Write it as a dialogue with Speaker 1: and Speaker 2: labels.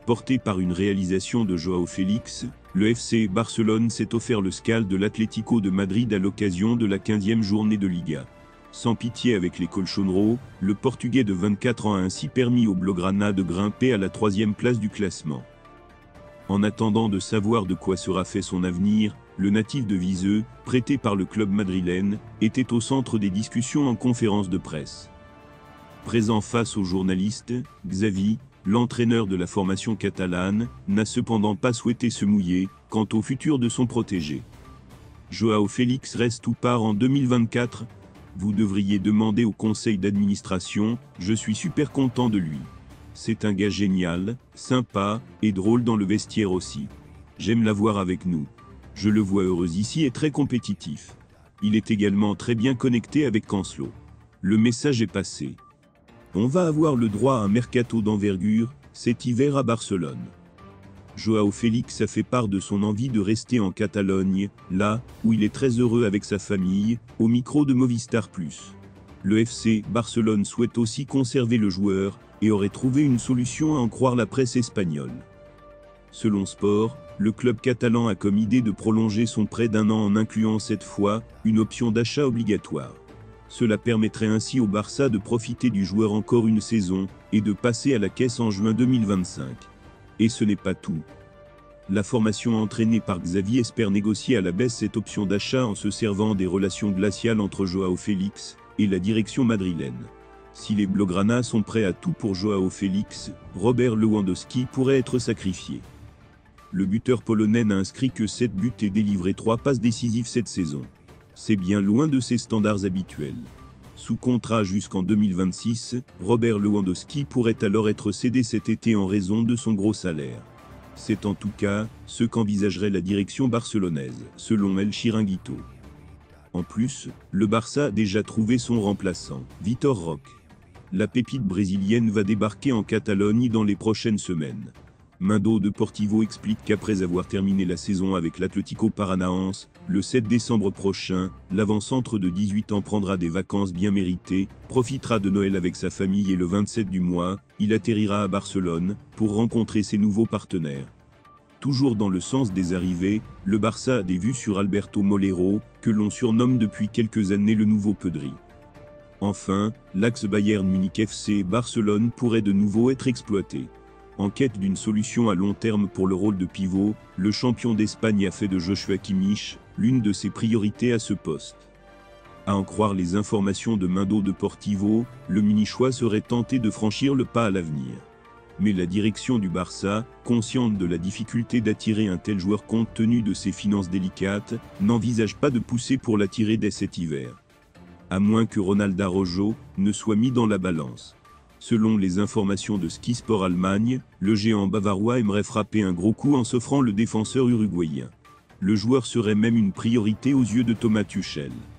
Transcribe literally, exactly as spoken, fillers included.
Speaker 1: Porté par une réalisation de Joao Félix, le F C Barcelone s'est offert le scal de l'Atlético de Madrid à l'occasion de la quinzième journée de Liga. Sans pitié avec les colchonneros, le Portugais de vingt-quatre ans a ainsi permis au Blaugrana de grimper à la troisième place du classement. En attendant de savoir de quoi sera fait son avenir, le natif de Viseu, prêté par le club madrilène, était au centre des discussions en conférence de presse. Présent face aux journalistes, Xavi, l'entraîneur de la formation catalane, n'a cependant pas souhaité se mouiller quant au futur de son protégé. Joao Félix reste ou part en deux mille vingt-quatre. Vous devriez demander au conseil d'administration, je suis super content de lui. C'est un gars génial, sympa, et drôle dans le vestiaire aussi. J'aime l'avoir avec nous. Je le vois heureux ici et très compétitif. Il est également très bien connecté avec Cancelo. Le message est passé. On va avoir le droit à un mercato d'envergure, cet hiver à Barcelone. Joao Félix a fait part de son envie de rester en Catalogne, là où il est très heureux avec sa famille, au micro de Movistar Plus. Le F C Barcelone souhaite aussi conserver le joueur, et aurait trouvé une solution à en croire la presse espagnole. Selon Sport, le club catalan a comme idée de prolonger son prêt d'un an en incluant cette fois une option d'achat obligatoire. Cela permettrait ainsi au Barça de profiter du joueur encore une saison, et de passer à la caisse en juin deux mille vingt-cinq. Et ce n'est pas tout. La formation entraînée par Xavi espère négocier à la baisse cette option d'achat en se servant des relations glaciales entre Joao Félix et la direction madrilène. Si les Blaugrana sont prêts à tout pour Joao Félix, Robert Lewandowski pourrait être sacrifié. Le buteur polonais n'a inscrit que sept buts et délivré trois passes décisives cette saison. C'est bien loin de ses standards habituels. Sous contrat jusqu'en deux mille vingt-six, Robert Lewandowski pourrait alors être cédé cet été en raison de son gros salaire. C'est en tout cas ce qu'envisagerait la direction barcelonaise, selon El Chiringuito. En plus, le Barça a déjà trouvé son remplaçant, Vitor Roque. La pépite brésilienne va débarquer en Catalogne dans les prochaines semaines. Mundo Deportivo explique qu'après avoir terminé la saison avec l'Atlético Paranaense, le sept décembre prochain, l'avant-centre de dix-huit ans prendra des vacances bien méritées, profitera de Noël avec sa famille et le vingt-sept du mois, il atterrira à Barcelone, pour rencontrer ses nouveaux partenaires. Toujours dans le sens des arrivées, le Barça a des vues sur Alberto Molero, que l'on surnomme depuis quelques années le nouveau Pedri. Enfin, l'axe Bayern Munich F C Barcelone pourrait de nouveau être exploité. En quête d'une solution à long terme pour le rôle de pivot, le champion d'Espagne a fait de Joshua Kimmich l'une de ses priorités à ce poste. À en croire les informations de Mundo Deportivo, le Munichois serait tenté de franchir le pas à l'avenir. Mais la direction du Barça, consciente de la difficulté d'attirer un tel joueur compte tenu de ses finances délicates, n'envisage pas de pousser pour l'attirer dès cet hiver. À moins que Ronald Araujo ne soit mis dans la balance. Selon les informations de Ski Sport Allemagne, le géant bavarois aimerait frapper un gros coup en s'offrant le défenseur uruguayen. Le joueur serait même une priorité aux yeux de Thomas Tuchel.